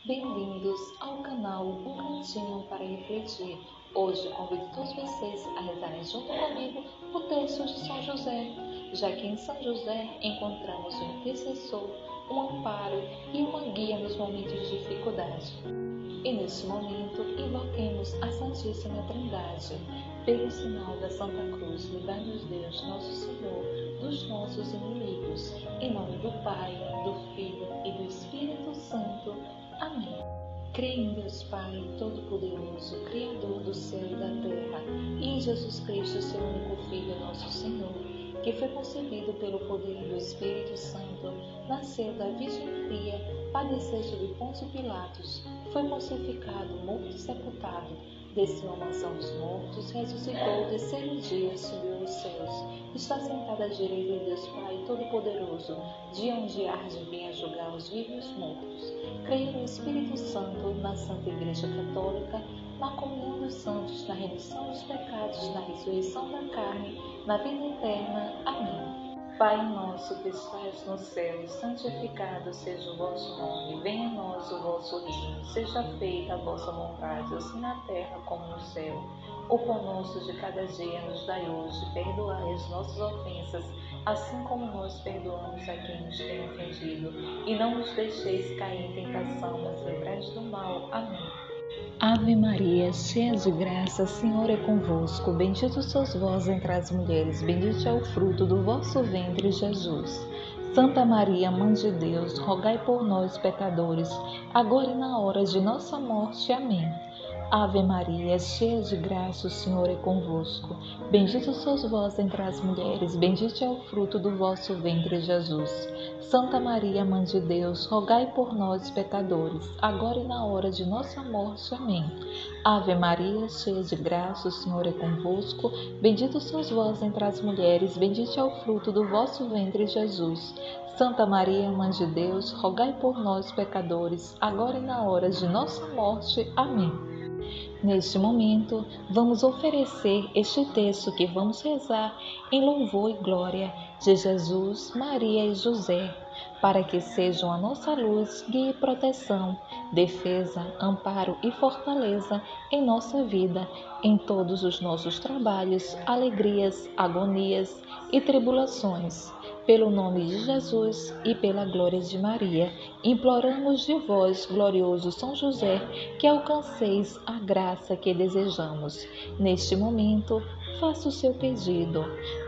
Bem-vindos ao canal Um Cantinho para Refletir. Hoje convido todos vocês a rezarem junto comigo o texto de São José, já que em São José encontramos um intercessor, um amparo e uma guia nos momentos de dificuldade. E neste momento, invoquemos a Santíssima Trindade. Pelo sinal da Santa Cruz, livrai-nos Deus, nosso Senhor, dos nossos inimigos. Em nome do Pai, do Filho e do Espírito Santo. Amém. Creio em Deus Pai, Todo-Poderoso, Criador do céu e da terra, e em Jesus Cristo, seu único Filho, nosso Senhor, que foi concebido pelo poder do Espírito Santo, nasceu da Virgem Maria, padeceu sob Pôncio Pilatos, foi crucificado, morto e sepultado, desceu à mansão dos mortos, ressuscitou o terceiro dia, subiu aos céus, está sentado à direita de Deus Pai Todo-Poderoso, de onde há de vir a julgar os vivos e os mortos. Creio no Espírito Santo, na Santa Igreja Católica, na comunhão dos santos, na remissão dos pecados, na ressurreição da carne, na vida eterna. Amém. Pai nosso que estais no céu, santificado seja o vosso nome. Venha a nós o vosso reino. Seja feita a vossa vontade, assim na terra como no céu. O pão nosso de cada dia nos dai hoje. Perdoai as nossas ofensas, assim como nós perdoamos a quem nos tem ofendido. E não nos deixeis cair em tentação, mas livrai-nos do mal. Amém. Ave Maria, cheia de graça, o Senhor é convosco. Bendita sois vós entre as mulheres, bendito é o fruto do vosso ventre, Jesus. Santa Maria, Mãe de Deus, rogai por nós, pecadores, agora e na hora de nossa morte. Amém. Ave Maria, cheia de graça, o Senhor é convosco. Bendita sois vós entre as mulheres, bendito é o fruto do vosso ventre, Jesus. Santa Maria, Mãe de Deus, rogai por nós, pecadores, agora e na hora de nossa morte. Amém. Ave Maria, cheia de graça, o Senhor é convosco. Bendita sois vós entre as mulheres, bendito é o fruto do vosso ventre, Jesus. Santa Maria, Mãe de Deus, rogai por nós, pecadores, agora e na hora de nossa morte. Amém. Neste momento, vamos oferecer este texto que vamos rezar em louvor e glória de Jesus, Maria e José, para que sejam a nossa luz, guia e proteção, defesa, amparo e fortaleza em nossa vida, em todos os nossos trabalhos, alegrias, agonias e tribulações. Pelo nome de Jesus e pela glória de Maria, imploramos de vós, glorioso São José, que alcanceis a graça que desejamos. Neste momento, faça o seu pedido.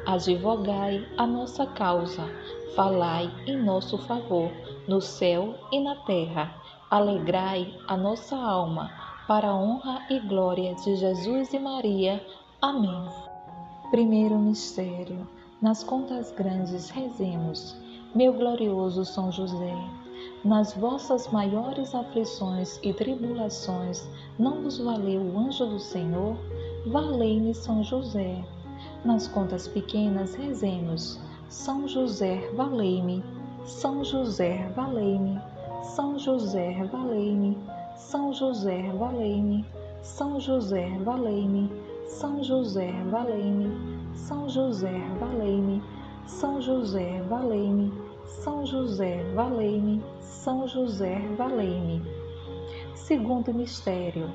Advogai a nossa causa. Falai em nosso favor, no céu e na terra. Alegrai a nossa alma, para a honra e glória de Jesus e Maria. Amém. Primeiro mistério. Nas contas grandes rezemos. Meu glorioso São José, nas vossas maiores aflições e tribulações, não vos valeu o anjo do Senhor? Valei-me São José. Nas contas pequenas rezemos. São José, valei-me. São José, valei-me. São José, valei-me. São José, valei-me. São José, valei-me. São José, valei-me. São José, valei-me. São José, valei-me. São José, valei-me. São José, valei-me. Segundo mistério.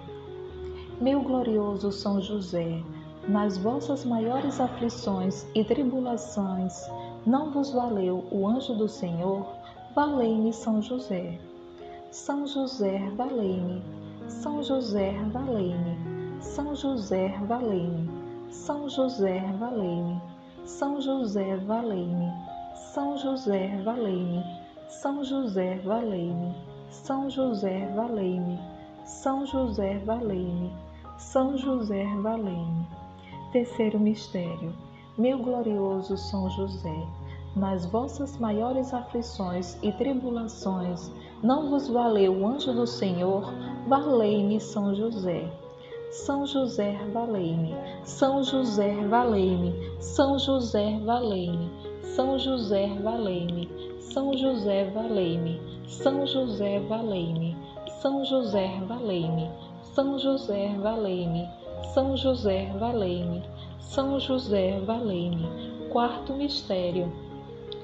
Meu glorioso São José, nas vossas maiores aflições e tribulações, não vos valeu o anjo do Senhor? Valei-me São José. São José, valei-me. São José, valei-me. São José, valei-me. São José, valei-me. São José, valei-me. São José, valei-me. São José, valei-me. São José, valei-me. São José, valei-me. São José, valei-me. Terceiro mistério. Meu glorioso São José, nas vossas maiores aflições e tribulações, não vos valeu o anjo do Senhor? Valei-me São José. São José, valei-me. São José, valei-me. São José, valei-me. São José, valei-me. São José, valei-me. São José, valei-me. São José, valei-me. São José, valei-me. São José, valei-me. São José, valei-me. Quarto mistério.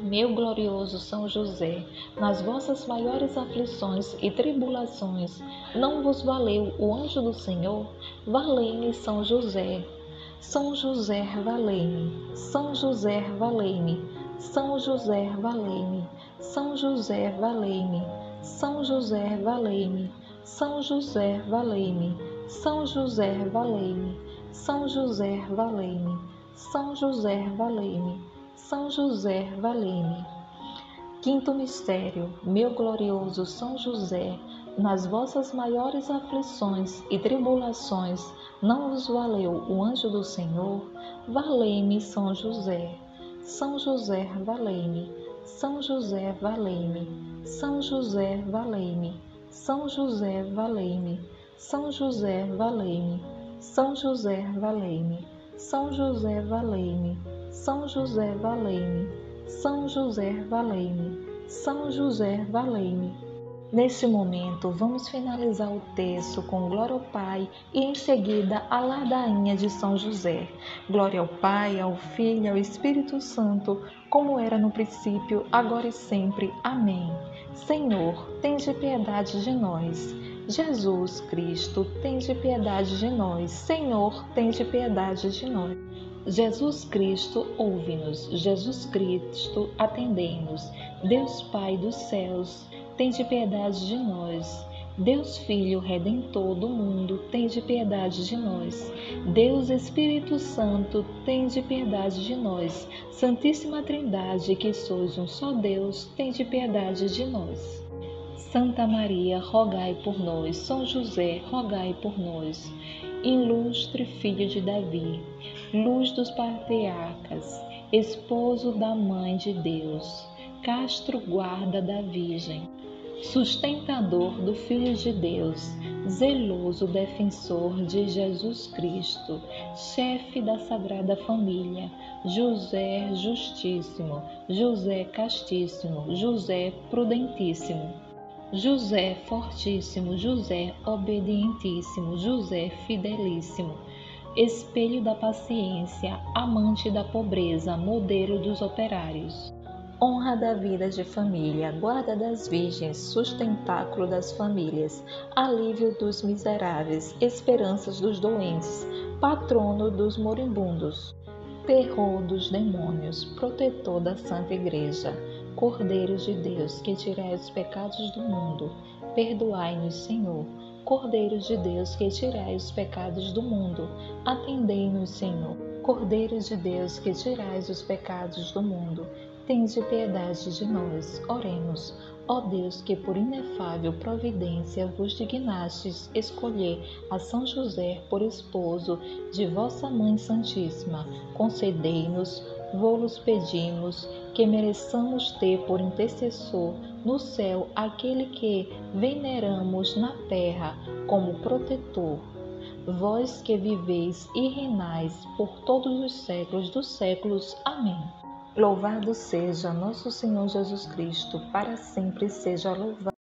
meu glorioso São José, nas vossas maiores aflições e tribulações, não vos valeu o anjo do Senhor? Valei-me, São José. São José, valei-me. São José, valei-me. São José, valei-me. São José, valei-me. São José, valei-me. São José, valei-me. São José, valei-me. São José, valei-me. São José, valei-me. São José, valei-me. Quinto mistério, meu glorioso São José, nas vossas maiores aflições e tribulações, não vos valeu o anjo do Senhor? Valei-me, São José. São José, valei-me. São José, valei-me. São José, valei-me. São José, valei-me. São José, valei-me. São José, valei-me. São José, valei-me. São José, valei-me. São José, valei-me. São José, valei-me. Neste momento, vamos finalizar o texto com glória ao Pai e em seguida a ladainha de São José. Glória ao Pai, ao Filho e ao Espírito Santo, como era no princípio, agora e sempre. Amém. Senhor, tende piedade de nós. Jesus Cristo, tende piedade de nós. Senhor, tende piedade de nós. Jesus Cristo, ouve-nos. Jesus Cristo, atendei-nos. Deus Pai dos céus, tende piedade de nós. Deus Filho Redentor do mundo, tende piedade de nós. Deus Espírito Santo, tende piedade de nós. Santíssima Trindade, que sois um só Deus, tende piedade de nós. Santa Maria, rogai por nós. São José, rogai por nós. Ilustre Filho de Davi, luz dos patriarcas, esposo da Mãe de Deus, castro guarda da Virgem, sustentador do Filho de Deus, zeloso defensor de Jesus Cristo, chefe da Sagrada Família, José Justíssimo, José Castíssimo, José Prudentíssimo, José Fortíssimo, José Obedientíssimo, José Fidelíssimo, espelho da paciência, amante da pobreza, modelo dos operários. Honra da vida de família, guarda das virgens, sustentáculo das famílias, alívio dos miseráveis, esperanças dos doentes, patrono dos moribundos, terror dos demônios, protetor da Santa Igreja, Cordeiro de Deus, que tirai os pecados do mundo, perdoai-nos, Senhor. Cordeiro de Deus, que tirai os pecados do mundo, atendei-nos, Senhor. Cordeiro de Deus, que tirais os pecados do mundo, tende piedade de nós. Oremos. Ó Deus, que por inefável providência vos dignastes escolher a São José por esposo de vossa Mãe Santíssima, concedei-nos, vô-los pedimos, que mereçamos ter por intercessor no céu aquele que veneramos na terra como protetor. Vós que viveis e reinais por todos os séculos dos séculos. Amém. Louvado seja nosso Senhor Jesus Cristo, para sempre seja louvado.